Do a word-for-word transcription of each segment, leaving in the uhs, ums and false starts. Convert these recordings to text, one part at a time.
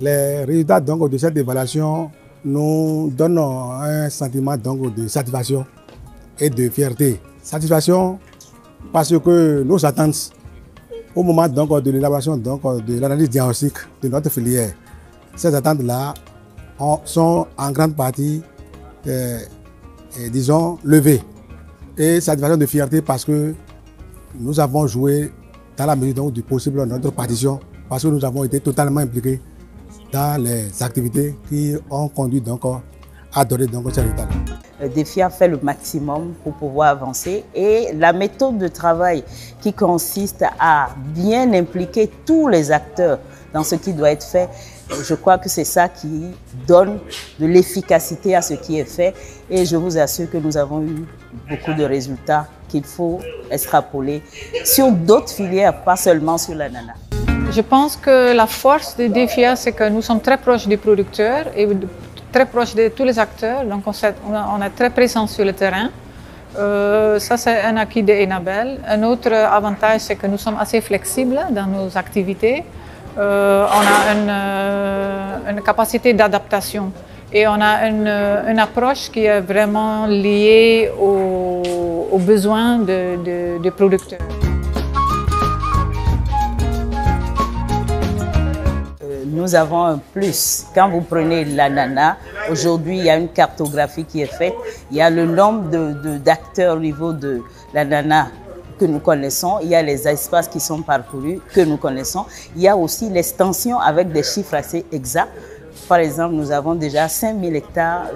Les résultats donc, de cette évaluation nous donnent un sentiment donc, de satisfaction et de fierté. Satisfaction parce que nos attentes au moment donc, de l'élaboration de l'analyse diagnostique de notre filière, ces attentes-là sont en grande partie, euh, euh, disons, levées. Et satisfaction de fierté parce que nous avons joué dans la mesure donc, du possible de notre partition, parce que nous avons été totalement impliqués dans les activités qui ont conduit donc à donner donc ces résultats. DEFIA fait le maximum pour pouvoir avancer et la méthode de travail qui consiste à bien impliquer tous les acteurs dans ce qui doit être fait, je crois que c'est ça qui donne de l'efficacité à ce qui est fait et je vous assure que nous avons eu beaucoup de résultats qu'il faut extrapoler sur d'autres filières, pas seulement sur l'ananas. Je pense que la force de DEFIA, c'est que nous sommes très proches des producteurs et très proches de tous les acteurs, donc on, on est très présents sur le terrain. Euh, ça, c'est un acquis d'Enabel. Un autre avantage, c'est que nous sommes assez flexibles dans nos activités. Euh, on a une, euh, une capacité d'adaptation et on a une, une approche qui est vraiment liée aux, aux besoins des de, de producteurs. Nous avons un plus. Quand vous prenez l'ananas, aujourd'hui il y a une cartographie qui est faite, il y a le nombre d'acteurs au niveau de l'ananas que nous connaissons, il y a les espaces qui sont parcourus que nous connaissons, il y a aussi l'extension avec des chiffres assez exacts. Par exemple, nous avons déjà cinq mille hectares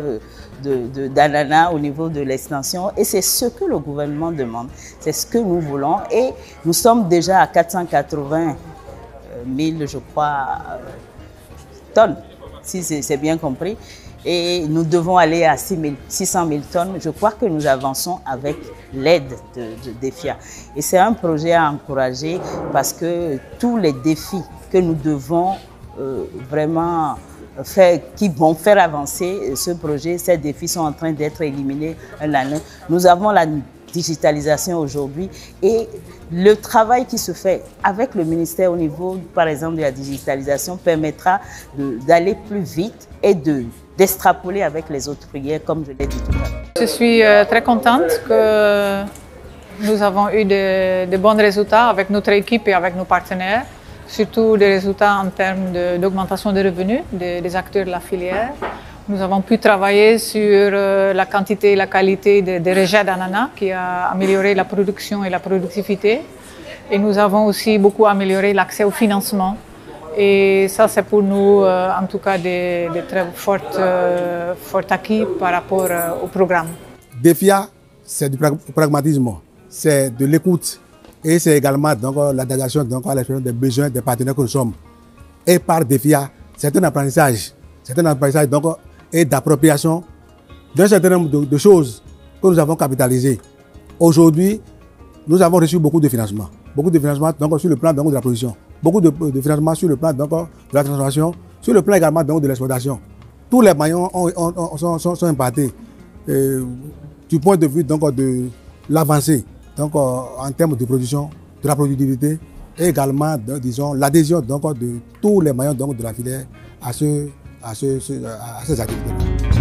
d'ananas au niveau de l'extension et c'est ce que le gouvernement demande, c'est ce que nous voulons et nous sommes déjà à quatre cent quatre-vingt mille, je crois, tonnes, si c'est bien compris. Et nous devons aller à six cent mille tonnes. Je crois que nous avançons avec l'aide de, de DEFIA. Et c'est un projet à encourager parce que tous les défis que nous devons euh, vraiment faire, qui vont faire avancer ce projet, ces défis sont en train d'être éliminés un à un. Nous avons la digitalisation aujourd'hui et le travail qui se fait avec le ministère au niveau, par exemple, de la digitalisation permettra d'aller plus vite et de d'extrapoler avec les autres filières, comme je l'ai dit tout à l'heure. Je suis euh, très contente que nous avons eu de, de bons résultats avec notre équipe et avec nos partenaires, surtout des résultats en termes d'augmentation de, de revenus des, des acteurs de la filière. Nous avons pu travailler sur euh, la quantité et la qualité des de rejets d'ananas qui a amélioré la production et la productivité. Et nous avons aussi beaucoup amélioré l'accès au financement. Et ça, c'est pour nous, euh, en tout cas, des, des très fortes, euh, forts acquis par rapport euh, au programme. DEFIA, c'est du pragmatisme, c'est de l'écoute et c'est également l'adaptation à l'expression des besoins des partenaires que nous sommes. Et par DEFIA, c'est un apprentissage, c'est un apprentissage donc, et d'appropriation d'un certain nombre de, de choses que nous avons capitalisées. Aujourd'hui, nous avons reçu beaucoup de financements, beaucoup de financements donc, sur le plan donc, de la production. Beaucoup de, de financement sur le plan donc, de la transformation, sur le plan également donc, de l'exploitation. Tous les maillons ont, ont, ont, sont, sont, sont impactés euh, du point de vue donc, de l'avancée donc, euh, en termes de production, de la productivité et également de, disons l'adhésion donc, de tous les maillons donc, de la filière à, ce, à, ce, ce, à ces activités.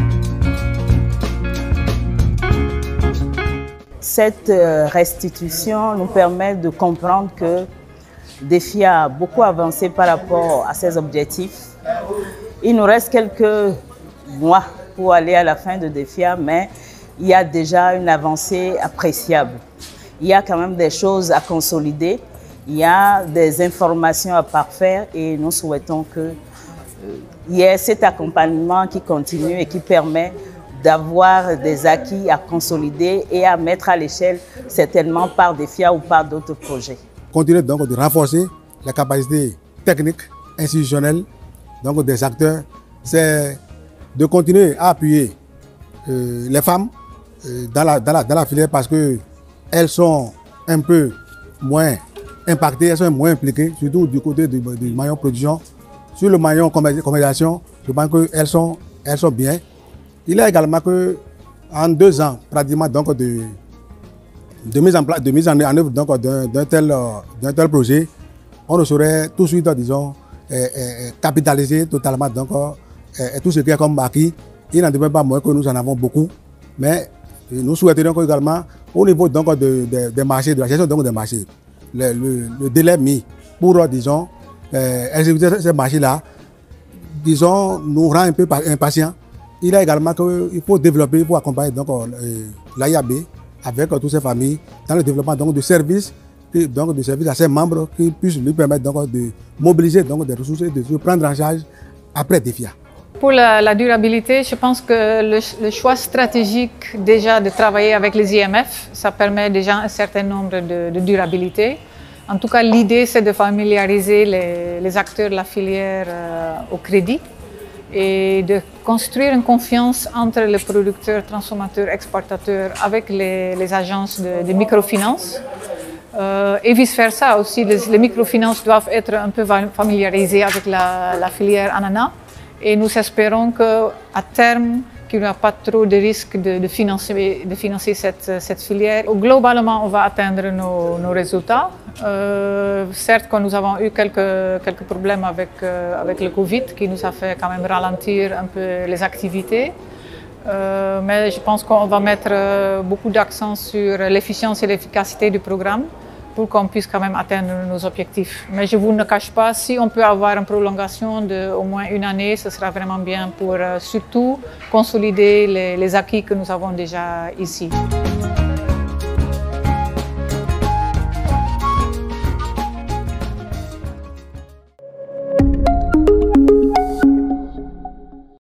Cette restitution nous permet de comprendre que DEFIA a beaucoup avancé par rapport à ses objectifs. Il nous reste quelques mois pour aller à la fin de DEFIA, mais il y a déjà une avancée appréciable. Il y a quand même des choses à consolider, il y a des informations à parfaire et nous souhaitons qu'il euh, y ait cet accompagnement qui continue et qui permet d'avoir des acquis à consolider et à mettre à l'échelle certainement par DEFIA ou par d'autres projets. Continuer donc de renforcer la capacité technique, institutionnelle donc des acteurs, c'est de continuer à appuyer euh, les femmes euh, dans, la, dans, la, dans la filière parce qu'elles sont un peu moins impactées, elles sont moins impliquées, surtout du côté du, du maillon production. Sur le maillon commercialisation, je pense qu'elles sont, elles sont bien. Il y a également qu'en deux ans, pratiquement donc de de mise en place, de mise en œuvre d'un tel, tel projet, on ne saurait tout de suite, disons, capitaliser totalement donc, euh, tout ce qui est comme acquis. Il n'en demeure pas moins que nous en avons beaucoup, mais nous souhaiterions également, au niveau donc, de, de, des marchés, de la gestion donc, des marchés, le, le, le délai mis pour, disons, euh, exécuter ces marchés-là, disons, nous rend un peu impatients. Il y a également qu'il faut développer, il faut accompagner l'A I A B avec toutes ces familles dans le développement donc, de services, donc, de services à ses membres qui puissent lui permettre donc, de mobiliser donc, des ressources et de se prendre en charge après DEFIA. Pour la, la durabilité, je pense que le, le choix stratégique déjà de travailler avec les I M F, ça permet déjà un certain nombre de, de durabilité. En tout cas, l'idée, c'est de familiariser les, les acteurs de la filière euh, au crédit et de construire une confiance entre les producteurs, transformateurs, exportateurs avec les, les agences de, de microfinance. Euh, et vice-versa aussi, les, les microfinances doivent être un peu familiarisées avec la, la filière ananas. Et nous espérons qu'à terme, qu'il n'y aura pas trop de risques de, de financer, de financer cette, cette filière. Globalement, on va atteindre nos, nos résultats. Euh, certes, que nous avons eu quelques, quelques problèmes avec, euh, avec le Covid, qui nous a fait quand même ralentir un peu les activités. Euh, mais je pense qu'on va mettre beaucoup d'accent sur l'efficience et l'efficacité du programme pour qu'on puisse quand même atteindre nos objectifs. Mais je vous ne cache pas, si on peut avoir une prolongation d'au moins une année, ce sera vraiment bien pour euh, surtout consolider les, les acquis que nous avons déjà ici.